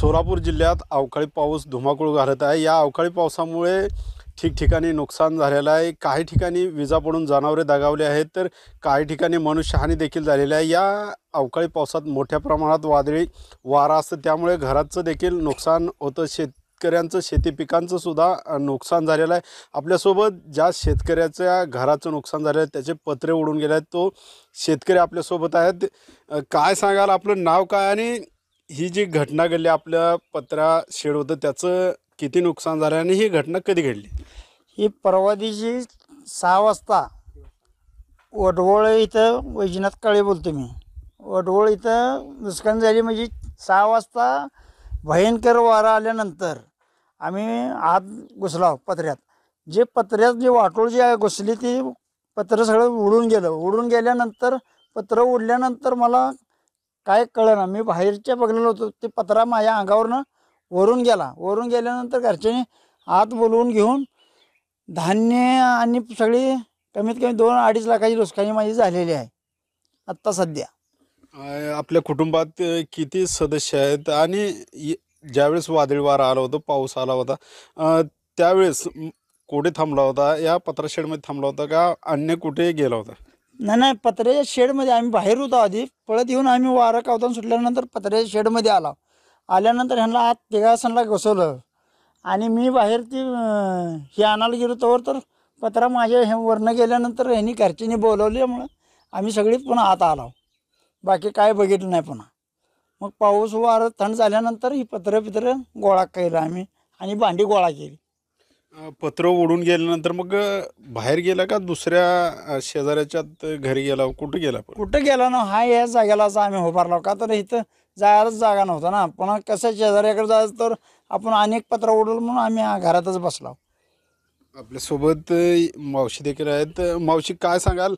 सोलापूर जिल्ह्यात अवकाळी पाऊस धुमाकूळ घालत आहे। या अवकाळी पावसामुळे ठिकठिकाणी नुकसान झालेलं आहे। काही ठिकाणी विजा पडून जनावरे दगावली आहेत, तर काही ठिकाणी मनुष्यहानी देखील झालेली आहे। या अवकाळी पावसात मोठ्या प्रमाणात वादळी वारा असतो, त्यामुळे घराचं देखील नुकसान होतं। शेतकऱ्यांचं शेती पिकांचं सुद्धा नुकसान झालेलं आहे। आपल्यासोबत ज्या शेतकऱ्याच्या घराचं नुकसान झालं आहे त्याचे पत्रे उडून गेले आहेत, तो शेतकरी आपल्यासोबत आहेत। काय सांगाल, आपलं नाव काय आणि ही जी घटना घडली आपल्या पत्रा शेड होतं त्याचं किती नुकसान झालं आणि ही घटना कधी घडली? ही परवा दिवशी 6 वाजता वडवळ इथं वैजनाथ काळे बोलतो मी। वडवळ इथं नुकसान झाली म्हणजे 6 वाजता भयंकर वारा आल्यानंतर आम्ही आत घुसलो पत्र्यात। जे पत्र्यात जे वाटोळ जे घुसली ती पत्र सगळं उडून गेलं। उडून गेल्यानंतर पत्र उडल्यानंतर मला काय कळेना, मी बाहेरच्या बघलेलो होतो, ते पत्रा माझ्या अंगावरनं वरून गेला। वरून गेल्यानंतर घरच्यांनी आत बोलवून घेऊन धान्य आणि सगळी कमीत कमी 2-2.5 लाखाची नुकसानी माझी झालेली आहे आत्ता सध्या। आपल्या कुटुंबात किती सदस्य आहेत आणि ज्यावेळेस वादळी वारा आला होता, पाऊस आला होता, त्यावेळेस कुठे थांबला होता? या पत्रा शेडमध्ये थांबला होता का अन्य कुठे गेला होता? नाही, पत्र्याच्या शेडमध्ये आम्ही बाहेर होतो। आधी पळत येऊन आम्ही वारा कावताना सुटल्यानंतर पत्र्याच्या शेडमध्ये आल्यानंतर ह्यांना आत तिघासनला घुसवलं आणि मी बाहेर ती हे आणायला गेलो तर पत्रा माझ्या हे वरनं गेल्यानंतर ह्यांनी घरच्यांनी बोलवल्यामुळं आम्ही सगळी पुन्हा आत आलो। बाकी काय बघितलं नाही पुन्हा। मग पाऊस वारं थंड झाल्यानंतर ही पत्र गोळा केलं आम्ही आणि भांडी गोळा केली। पत्र उडून गेल्यानंतर मग बाहेर गेला का दुसऱ्या शेजाऱ्याच्यात घरी गेला, कुठं गेला? कुठं गेला ना, हा या जागेलाच आम्ही उभारलो, का तर इथं जायलाच जागा नव्हता ना। पुन्हा कसं शेजाऱ्याकडे जायचं तर आपण अनेक पत्र उडवलं म्हणून आम्ही घरातच बसलो। आपल्यासोबत मावशी देखील आहेत। मावशी, काय सांगाल,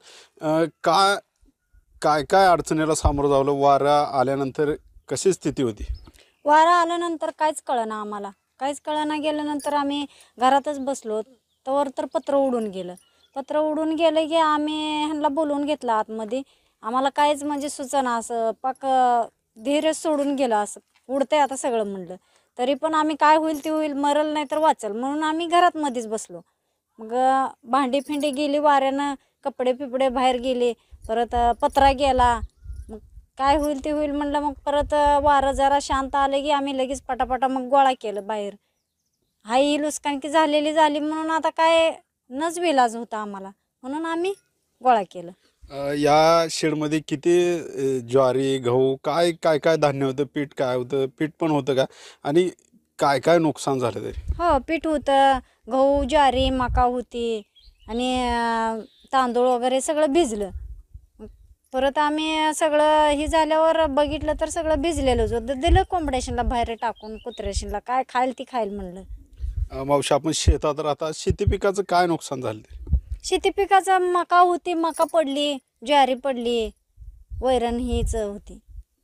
काय काय अडचणीला सामोरं जावलं? वारा आल्यानंतर कशी स्थिती होती? वारा आल्यानंतर काहीच कळेना आम्हाला, काहीच कळेना। गेल्यानंतर आम्ही घरातच बसलो, तवर तर पत्र उडून गेलं। पत्र उडून गेलं की आम्ही ह्यांना बोलवून घेतलं आतमध्ये। आम्हाला काहीच म्हणजे सुचना, असं पाक धीर सोडून गेलं, असं उडतंय आता सगळं म्हणलं। तरी पण आम्ही काय होईल ते होईल, मरल नाही तर वाचल म्हणून आम्ही घरात मध्येच बसलो। मग भांडी फिंडी गेली वाऱ्यानं, कपडे पिपडे बाहेर गेले, परत पत्रा गेला। मग काय होईल ते होईल म्हणलं। मग परत वारं जरा शांत आलं की आम्ही लगेच पटापटा मग गोळा केलं बाहेर। हाई नुकसानकी झाली म्हणून आता काय नच विलाज होता आम्हाला, म्हणून आम्ही गोळा केलं। या शेडमध्ये किती ज्वारी, गहू, काय काय काय धान्य होतं? पीठ काय होतं? पीठ पण होतं का? आणि काय काय नुकसान झालं तरी? हो, पीठ होतं, गहू, ज्वारी, मका होती आणि तांदूळ वगैरे सगळं भिजलं। परत आम्ही सगळं हे झाल्यावर बघितलं तर सगळं भिजलेलंच होतं। दिलं कोंबड्याशीनला बाहेर टाकून, कुत्र्याशीनला काय खाईल ती खाईल म्हणलं। मावशी, आपण शेतात राहता, शेती पिकाचं काय नुकसान झालं? शेती पिकाचं मका होती, मका पडली, ज्वारी पडली, वैरण हीच होती।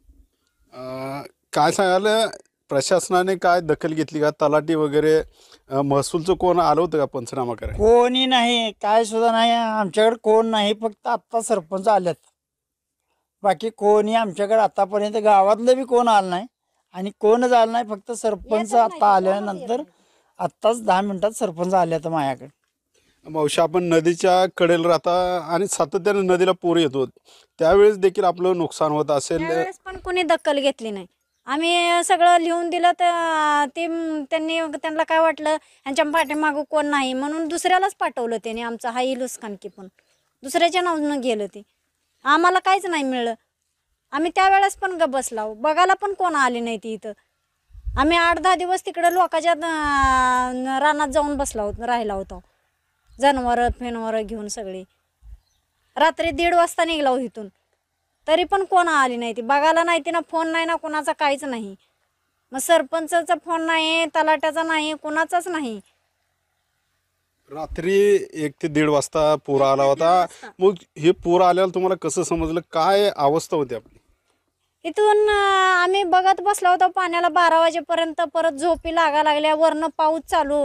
काय सांगाल, प्रशासनाने काय दखल घेतली का? तलाठी वगैरे महसूलचं कोण आलं होतं का पंचनामा करायला? कोणी नाही, काय सुद्धा नाही आमच्याकडे, कोण नाही। फक्त आत्ता सरपंच आल्यात, बाकी कोणी आमच्याकडे आतापर्यंत गावातलं बी कोण आलं नाही आणि कोणच आलं नाही। फक्त सरपंच आत्ता आल्यानंतर आत्ताच 10 मिनिटात सरपंच आल्यात माझ्याकडे। मावशी, आपण नदीच्या कडेला राहता आणि सातत्याने नदीला पूर येतो, त्यावेळेस देखील आपलं नुकसान होत असेल? त्यावेळेस पण कोणी दखल घेतली नाही। आम्ही सगळं लिहून दिलं तर त्यांना काय वाटलं, ह्यांच्या पाठीमागं कोण नाही म्हणून दुसऱ्यालाच पाठवलं त्यांनी। आमचं हाई नुकसानकी पण दुसऱ्याच्या नावानं गेलं, ते आम्हाला काहीच नाही मिळलं। आम्ही त्यावेळेस पण गप बसलो, बघायला पण कोण आले नाही ती इथं। आम्ही 8-10 दिवस तिकडं लोकांच्या रानात जाऊन राहिला होतो, जनावरं फेनवरं घेऊन सगळी। रात्री 1:30 वाजता निघलो इथून, तरी पण कोण आली नाही ती, बघायला नाही, तिनं फोन नाही ना कोणाचा, काहीच नाही। मग सरपंचाचा फोन नाही, तलाट्याचा नाही, कोणाचाच नाही। रात्री 1 ते 1:30 वाजता पूर आला होता। मग हे पूर आल्यावर तुम्हाला कसं समजलं? काय अवस्था होती आपली? इथून आम्ही बघत बसलो होतो पाण्याला 12 वाजेपर्यंत। परत झोपी लागा लागल्या, वरनं पाऊस चालू,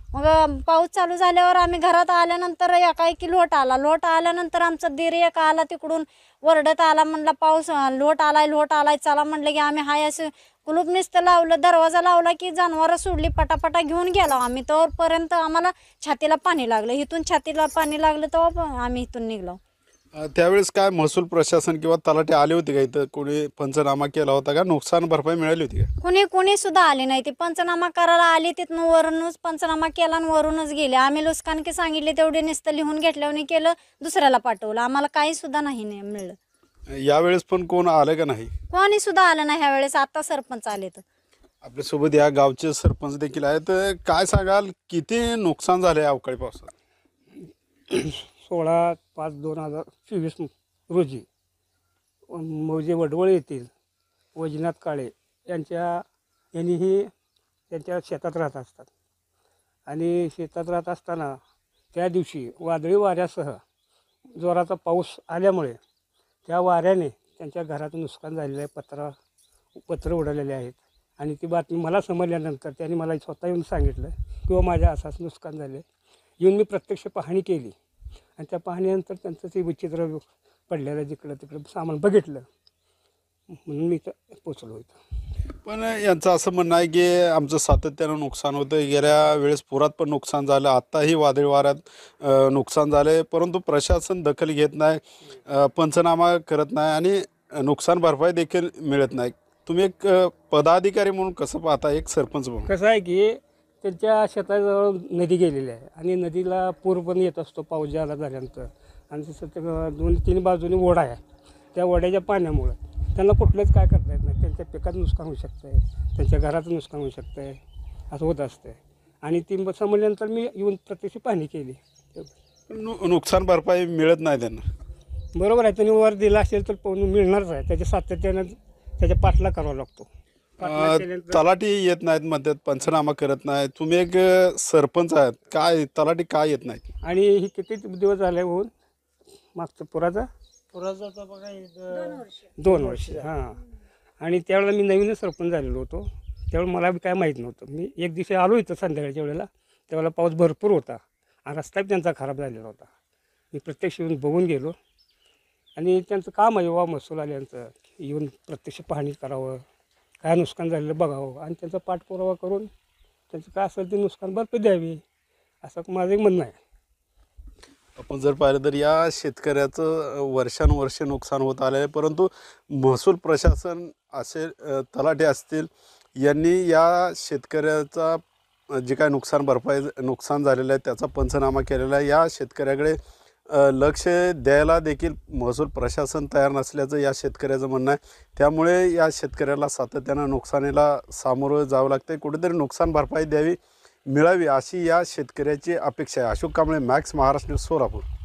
मग पाऊस चालू झाल्यावर आम्ही घरात आल्यानंतर एकाएकी लोट आल्यानंतर आमचा दीर एक आला तिकडून वरडत आला, म्हणला पाऊस लोट आलाय चला म्हणलं की आम्ही हाय असं कुलूप नुसतं लावलं, दरवाजा लावला की जनावरं सोडली, पटापटा घेऊन गेलो आम्ही. तोपर्यंत आम्हाला छातीला पाणी लागलं, इथून छातीला पाणी लागलं तेव्हा आम्ही इथून निघलो. त्यावेळेस काय महसूल प्रशासन किंवा तलाठी आले होते का इथं? कोणी पंचनामा केला होता का? नुकसान भरपाई मिळाली होती का? कोणी सुद्धा आले नाही. ते पंचनामा करायला आली तिथून वरूनच पंचनामा केला आणि वरूनच गेले. आम्ही लुस्कानकी सांगितले तेवढे नुसतं लिहून घेतल्याने केलं, दुसऱ्याला पाठवलं. आम्हाला काही सुद्धा नाही मिळलं. यावेळेस पण कोण आलं का नाही? कोणी सुद्धा आलं नाही ह्या वेळेस. आता सरपंच आले तर आपल्यासोबत या गावचे सरपंच देखील आहेत. काय सांगाल, किती नुकसान झाले अवकाळी पावसात? 16/5/2024 रोजी मौजे वडवळ येथील वैजनाथ काळे यांनीही त्यांच्या शेतात राहत असतात आणि शेतात राहत असताना त्या दिवशी वादळी वाऱ्यासह जोराचा पाऊस आल्यामुळे त्या वाऱ्याने त्यांच्या घराचं नुकसान झालेलं आहे. पत्र उडालेले आहेत आणि ती बातमी मला समजल्यानंतर त्यांनी मला स्वतः येऊन सांगितलं किंवा माझ्या असं नुकसान झाले. येऊन मी प्रत्यक्ष पाहणी केली आणि त्या पाहणीनंतर त्यांचं ते विचित्र पडलेलं जिकडं तिकडं सामान बघितलं, म्हणून मी इथं पोचलो इथं. पण यांचं असं म्हणणं आहे की आमचं सातत्यानं नुकसान होतं. गेल्या वेळेस पुरात पण नुकसान झालं, आत्ताही वादळी वाऱ्यात नुकसान झालं, परंतु प्रशासन दखल घेत नाही, पंचनामा करत नाही आणि नुकसान भरपाई देखील मिळत नाही. तुम्ही एक पदाधिकारी म्हणून कसं पाहता, एक सरपंच म्हणून? कसं आहे की त्यांच्या शेताजवळ नदी गेलेली आहे आणि नदीला पूर पण येत असतो पाऊस ज्यादा झाल्यानंतर, आणि तसं 2-3 बाजूने ओढा आहे. त्या ओढ्याच्या पाण्यामुळं त्यांना कुठलंच काय करता येत नाही. त्यांच्या पिकाचं नुकसान होऊ शकतं आहे, त्यांच्या घराचं नुकसान होऊ शकतं आहे, असं होत असतं. आणि ती समजल्यानंतर मी येऊन प्रत्यक्ष पाहणी केली. नुकसान भरपाई मिळत नाही त्यांना. बरोबर आहे, त्यांनी वर दिला असेल तर मिळणारच आहे. त्याच्या सातत्यानं त्याच्या पाठला करावा लागतो. तलाठी येत नाहीत म्हणतात, पंचनामा करत नाही. तुम्ही एक सरपंच आहात, काय तलाठी काय येत नाही? आणि ही किती दिवस झाले होऊन मागचं पुराचा बघा 2 वर्ष. हां, आणि त्यावेळेला मी नवीनच सरपंच झालेलो होतो. त्यावेळेला मला बी काय माहीत नव्हतं. मी एक दिवशी आलो इथं संध्याकाळच्या वेळेला, त्यावेळेला पाऊस भरपूर होता आणि रस्ता बी त्यांचा खराब झालेला होता. मी प्रत्यक्ष येऊन बघून गेलो आणि त्यांचं काम आहे महसूल आल्यांचं, येऊन प्रत्यक्ष पाहणी करावं, काय नुकसान झालेलं बघावं आणि त्यांचा पाठपुरावा करून त्यांचं काय असेल ते नुकसान भरपाई द्यावी, असं माझं एक म्हणणं आहे. आपण जर पाहिलं तर या शेतकऱ्याचं वर्षानुवर्षे नुकसान होत आलं आहे, परंतु महसूल प्रशासन असेल, तलाठी असतील, यांनी या शेतकऱ्याचा जे काय नुकसान झालेलं आहे त्याचा पंचनामा केलेला आहे. या शेतकऱ्याकडे लक्ष द्यायला देखील महसूल प्रशासन तयार नसल्याचं या शेतकऱ्याचं म्हणणं आहे. त्यामुळे या शेतकऱ्याला सातत्यानं नुकसानीला सामोरं जावं लागतं. कुठेतरी नुकसान भरपाई मिळावी अशी या शेतकऱ्याची अपेक्षा आहे. Ashok Kamble, Max Maharashtra news, Solapur.